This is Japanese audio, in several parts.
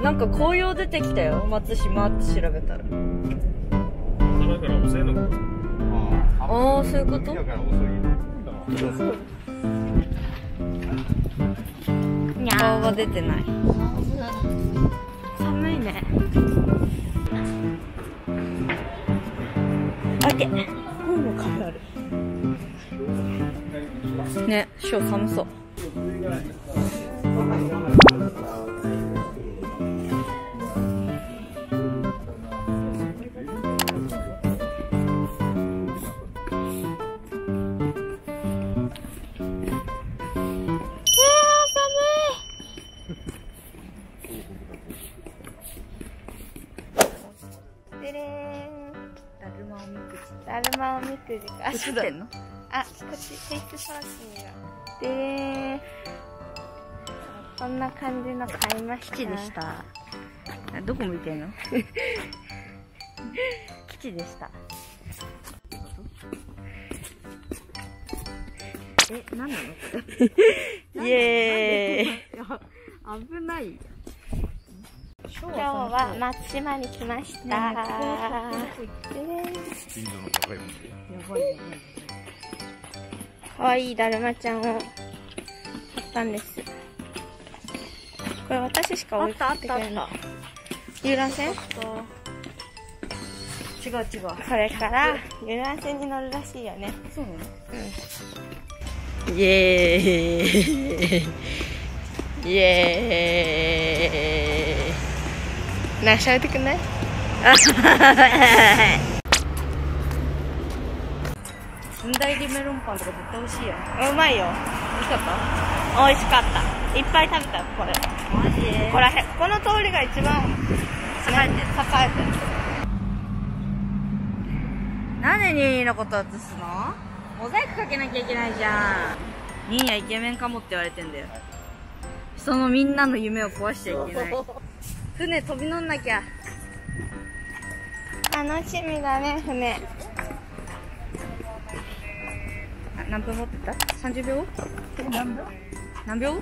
なんか紅葉出てきたよ、松島って調べたら。だから遅いのか。ああ、そういうこと。顔が出てない。寒いね。オッケー。こういうの壁ある。ね、ショー寒そう。 だるまおみくじか。 知ってんの？ あ、こっちフェイスパーキンが。でーん。こんな感じの買いました。 吉でした。どこ向いてんの？吉でした。え、何なの？イエーイ。危ない。 今日は松島に来ました。 近所の高いもんで。 やばいね。 かわいいだるまちゃんを買ったんです。これ私しか置いてくれない。遊覧船？ 違う違う。 これから遊覧船に乗るらしいよね。 そうなの？ うん。 イエーイ。イエーイ。 なんか喋ってくんない？ 寸大入りメロンパンとか絶対美味しいやん。 うまいよ。 美味しかった？ 美味しかった。いっぱい食べたよ、これ。 マジ？ ここらへん。この通りが一番栄えてる。 なんでニーニーのこと映すの？モザイクかけなきゃいけないじゃん。ニーニーはイケメンかもって言われてんだよ。そのみんなの夢を壊しちゃいけない。船飛び乗んなきゃ。 楽しみだね、船。 何分持ってた？ 30 秒？何秒？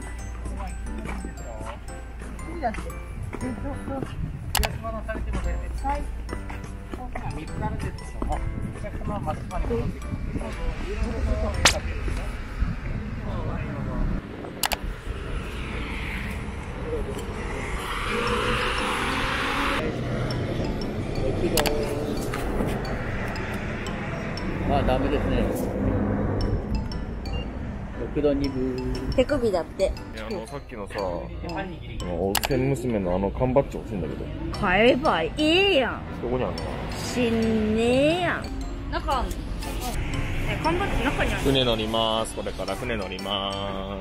まあダメですね。6度2分。 手首だって。 さっきのさ、おせん娘の缶バッジ欲しいんだけど。 買えばいいやん。 どこにあるの？ しんねえやん。中あんの？缶バッジ中にある。 船乗ります。これから船乗ります。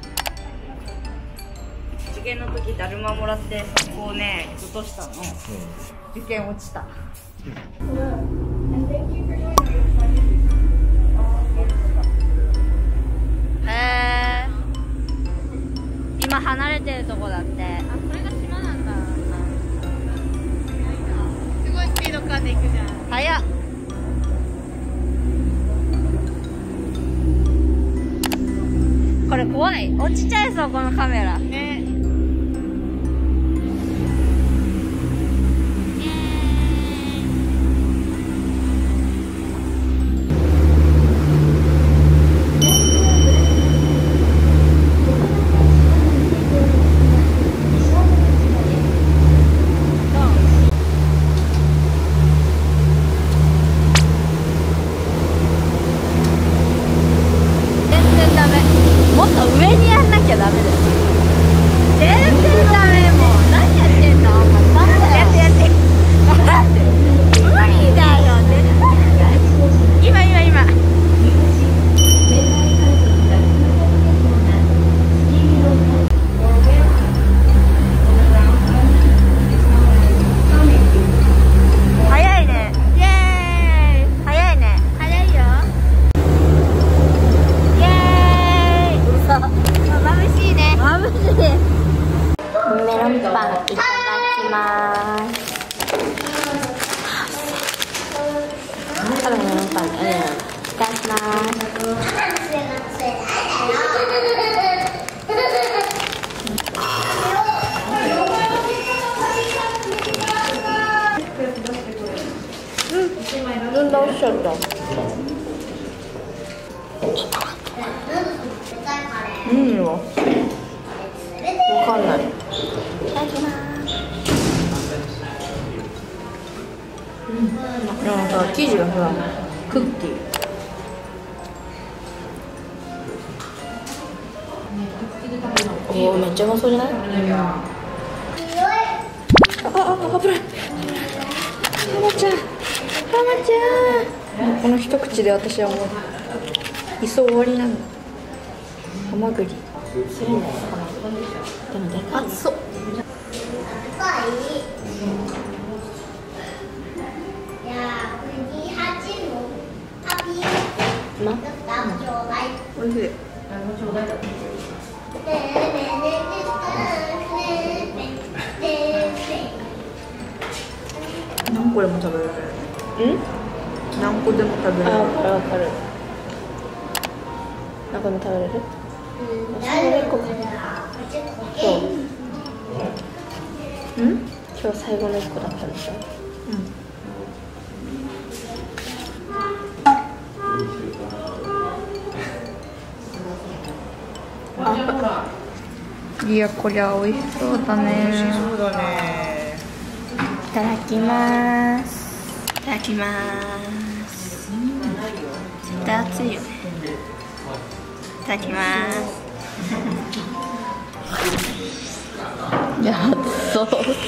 受験の時だるまもらってこうね落としたの。受験落ちた。今離れてるとこだって。 あ、これが島なんだ。すごいスピード感で行くじゃん。 早っ。これ怖い。落ちちゃいそう、このカメラ。 ね。 もっと上にやんなきゃダメです。全然ダメ。もう何やってんの？やってやって。無理だよ。絶対今。早いね。イエーイ。早いね。早いよ。イエーイ。眩しいね。眩しい。 メロンパンいただきます。多分メロンパンだね。いただきます。 倒しちゃった。 いいよ。わかんない。 いただきます。 なんか生地がさ、クッキー。おお、めっちゃうまそうじゃない？危ない。ハマちゃん。この一口で私はもういっそ終わりなんだ。ハマグリ。するんだよ。でもでかい。熱そう。おいしい。何個でも食べられる。何個でも食べられる。 わかる。何個でも食べれる？最後の1個か。今日最後の1個だったんでしょ。 いや、こりゃ美味しそうだね。美味しそうだね。 いただきます。いただきます。絶対熱いよね。いただきます。 いや、そう。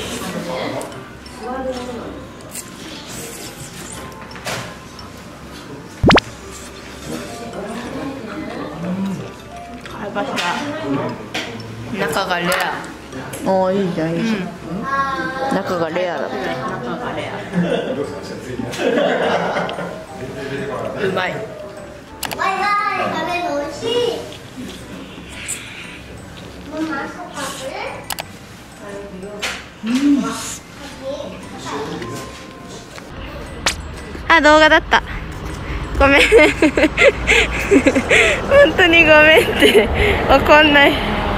中がレア。 おー、いいじゃん、いいじゃん。中がレアだった。 中がレア。うまい。あ、動画だった。ごめん。本当にごめんって。わかんない。